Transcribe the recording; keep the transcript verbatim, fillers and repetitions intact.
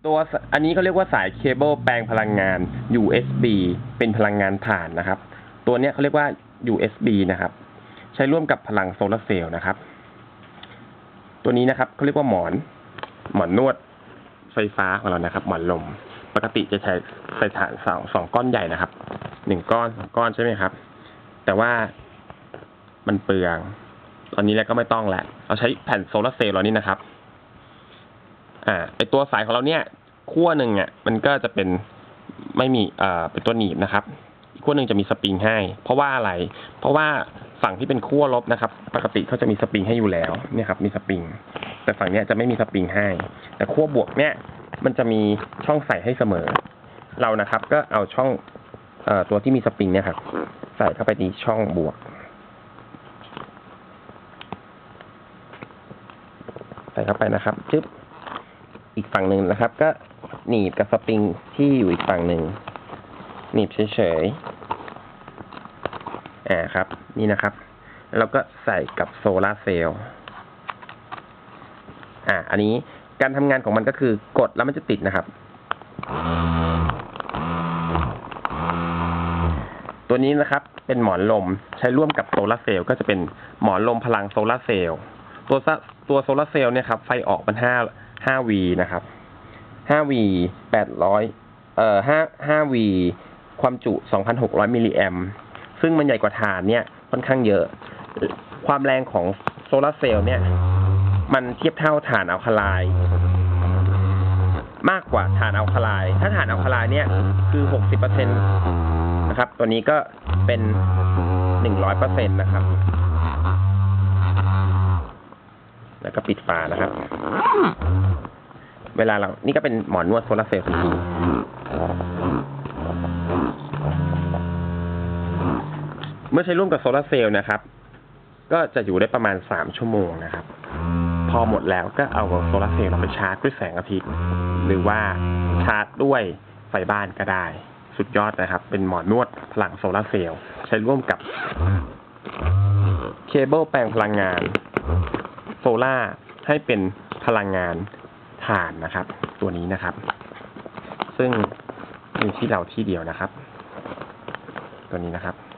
ตัวอันนี้เขาเรียกว่าสายเคเบิลแปลงพลังงาน ยู เอส บี เป็นพลังงานถ่านนะครับตัวนี้เขาเรียกว่า ยู เอส บี นะครับใช้ร่วมกับพลังโซลาร์เซลล์นะครับตัวนี้นะครับเขาเรียกว่าหมอนหมอนนวดไฟฟ้าของเรานะครับหมอนลมปกติจะใช้ใส่ถ่านสองสองก้อนใหญ่นะครับหนึ่งก้อนสองก้อนใช่ไหมครับแต่ว่ามันเปลืองตอนนี้แล้วก็ไม่ต้องแหละเราใช้แผ่นโซลาร์เซลล์เรานี่นะครับอ่าไอตัวสายของเราเนี่ยขั้วหนึ่งอ่ะมันก็จะเป็นไม่มีเอ่อเป็นตัวหนีบนะครับอีกขั้วหนึ่งจะมีสปริงให้เพราะว่าอะไรเพราะว่าฝั่งที่เป็นขั้วลบนะครับปกติเขาจะมีสปริงให้อยู่แล้วเนี่ยครับมีสปริงแต่ฝั่งเนี้ยจะไม่มีสปริงให้แต่ขั้วบวกเนี่ยมันจะมีช่องใส่ให้เสมอเรานะครับก็เอาช่องเอ่อตัวที่มีสปริงเนี่ยครับใส่เข้าไปในช่องบวกใส่เข้าไปนะครับจึ๊บอีกฝั่งหนึ่งนะครับก็หนีบกับสปริงที่อยู่อีกฝั่งหนึ่งหนีบเฉยๆอ่าครับนี่นะครับแล้วก็ใส่กับโซลาร์เซลล์อ่าอันนี้การทำงานของมันก็คือกดแล้วมันจะติดนะครับตัวนี้นะครับเป็นหมอนลมใช้ร่วมกับโซลาร์เซลล์ก็จะเป็นหมอนลมพลังโซลาร์เซลล์ตัวตัวโซลาร์เซลล์เนี่ยครับไฟออกมันห้า ห้า วี นะครับห้า วี แปดร้อยเอ่อ5 5 วี ความจุ สองพันหกร้อย มิลลิแอมป์ซึ่งมันใหญ่กว่าถ่านเนี่ยค่อนข้างเยอะความแรงของโซลาร์เซลล์เนี่ยมันเทียบเท่าถ่านอัลคาไลน์มากกว่าถ่านอัลคาไลน์ถ้าถ่านอัลคาไลน์เนี่ยคือ หกสิบเปอร์เซ็นต์ นะครับตัวนี้ก็เป็น หนึ่งร้อยเปอร์เซ็นต์ นะครับแล้วก็ปิดฝานะครับเวลาเรานี่ก็เป็นหมอนนวดโซลาร์เซลล์ทันทีเมื่อใช้ร่วมกับโซลาร์เซลล์นะครับก็จะอยู่ได้ประมาณสามชั่วโมงนะครับพอหมดแล้วก็เอาโซลาร์เซลล์เราไปชาร์จด้วยแสงอาทิตย์หรือว่าชาร์จด้วยไฟบ้านก็ได้สุดยอดนะครับเป็นหมอนนวดพลังโซลาร์เซลล์ใช้ร่วมกับเคเบิลแปลงพลังงานโซล่าให้เป็นพลังงานถ่านนะครับตัวนี้นะครับซึ่งมีที่เราที่เดียวนะครับตัวนี้นะครับ